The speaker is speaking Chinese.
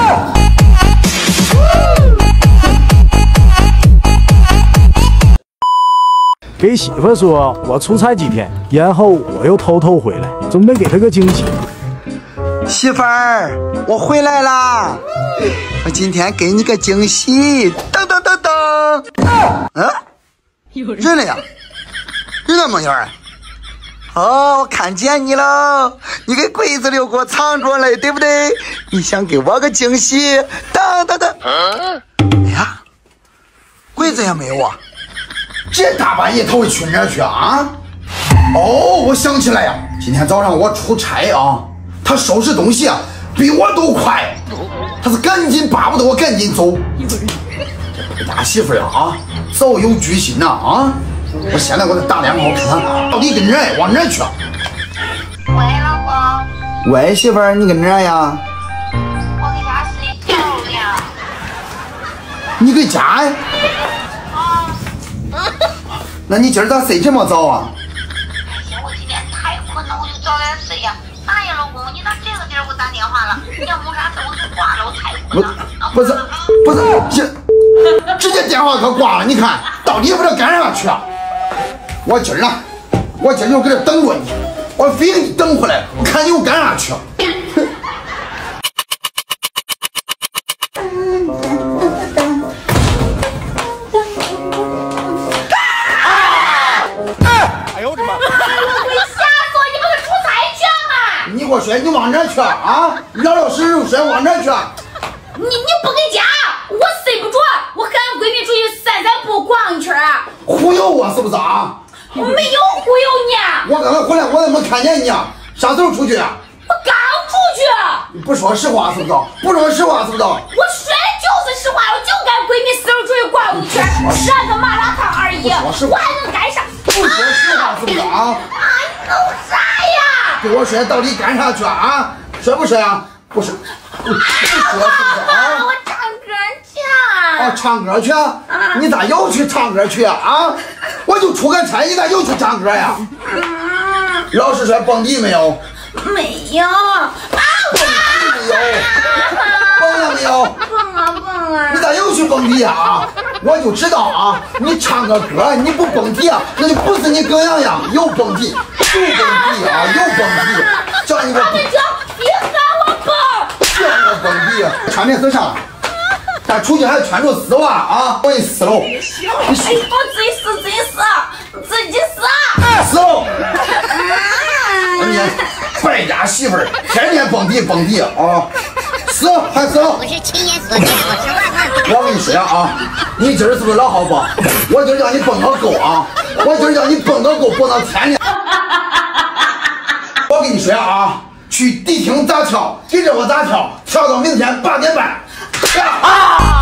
给媳妇说我出差几天，然后我又偷偷回来，准备给她个惊喜。 媳妇儿，我回来啦！我今天给你个惊喜，噔噔噔噔。人了呀？人咋没影儿？哦，我看见你了，你给柜子里给我藏着了，对不对？你想给我个惊喜？噔噔噔。哎呀，柜子也没有啊！这大半夜他会去哪儿去啊？哦，我想起来呀，今天早上我出差啊，他收拾东西啊比我都快，他是赶紧巴不得我赶紧走。这大媳妇呀啊，早有居心呐啊！我现在我得打电话看看到底跟哪儿往哪儿去。 喂，老公。 喂，媳妇儿，你跟哪儿呀？ 我给家睡觉了。 你给家呀？那你今儿咋睡这么早啊？ 哎呀，我今天太困了，我就早点睡呀。啥呀，老公，你咋这个点儿给我打电话了？你要没啥事，我就挂了，我太困了。 不是，直接电话可挂了。你看，到底不知道干啥去啊？我今儿就搁这等着你，我非给你等回来，我看你又干啥去啊？你给我说，你往哪儿去啊？老老实实说往哪儿去？ 你不给家，我睡不着，我和俺闺蜜出去散步逛一圈。 忽悠我是不是啊？ 我没有忽悠你。 我刚才回来，我怎么没看见你啊？啥时候出去啊？ 我刚出去。 你不说实话是不是？不说实话是不是？ 我说的就是实话，我就跟闺蜜四处出去逛一圈，吃了个麻辣烫而已，我还能干啥？ 不说实话是不是啊？ 你弄啥呀？ 给我说到底干啥去啊？说不说呀？不说，不说是不是啊？ 我唱歌去。 哦，唱歌去？你咋又去唱歌去啊？我就出个差，你咋又去唱歌呀？老实说，蹦迪没有？ 没有。 蹦了没有？ 蹦啊！ 你咋又去蹦迪啊？我就知道啊，你唱个歌你不蹦迪啊，那就不是你耿洋洋，又蹦迪，又蹦迪啊，又蹦迪，叫你个蹦， 别喊我蹦， 叫你个蹦迪，穿这色上，咱出去还穿着丝袜啊，我给你撕喽！ 哎，我自己撕， 撕喽！你败家媳妇儿，天天蹦迪啊！撕还撕喽！ 我是亲眼所见，我是万万。 我跟你说啊，你今儿是不是老好蹦？我今儿叫你蹦个够啊！我今儿叫你蹦个够，蹦到天亮。我跟你说啊，去迪厅咋跳，跟着我咋跳，跳到明天8点半。